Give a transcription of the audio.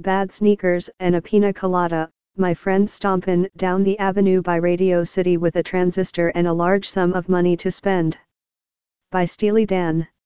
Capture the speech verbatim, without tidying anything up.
bad sneakers and a pina colada, my friend stompin' down the avenue by Radio City with a transistor and a large sum of money to spend. By Steely Dan.